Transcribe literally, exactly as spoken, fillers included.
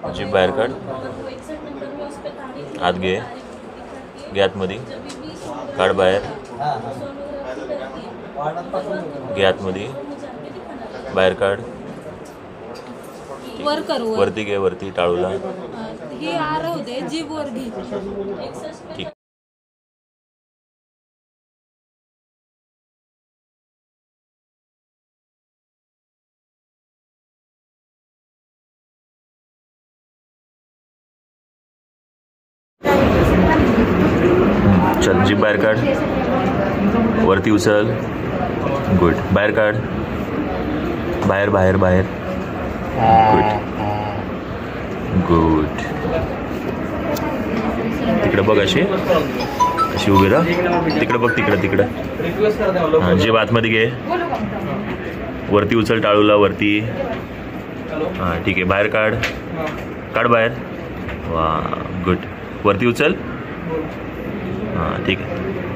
जीभ बाहेर काढ. आत घे. घे आतमध्ये. काढ बाहेर. घे आतमध्ये. बाहेर काढ. वर कर. वरती घे. वरती टाळूला. हे आर होते जीभ वर घे. ठीक. चल जीभ बाहेर काढ. वरती उचल. गुड. बाहेर काढ. बाहेर बाहेर बाहेर. Good good. तिकडे बघ. अशी अशी उभी राहा. तिकडे बघ. तिकडे तिकडे हां. जीभ आतमध्ये घे. वरती उचल टाळूला. वरती. हां ठीक आहे. बाहेर काढ. काढ बाहेर. वा गुड. वरती उचल. हां ठीक आहे.